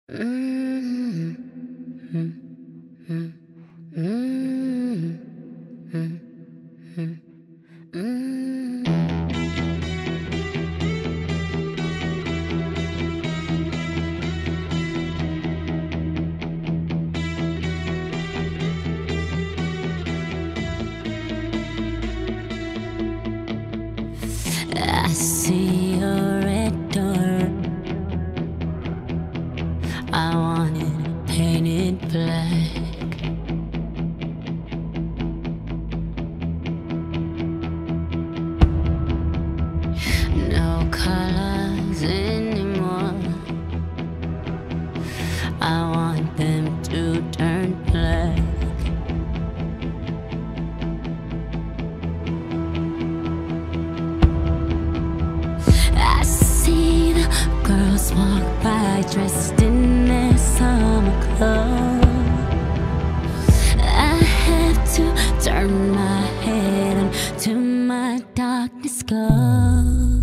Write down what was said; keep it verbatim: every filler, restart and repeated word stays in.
Mm-hmm. Mm-hmm. Mm-hmm. Mm-hmm. I see a red door. I want it painted black. No colors anymore. I want them to turn black. I see the girls walk by dressed in their summer clothes. I have to turn my head until my darkness goes.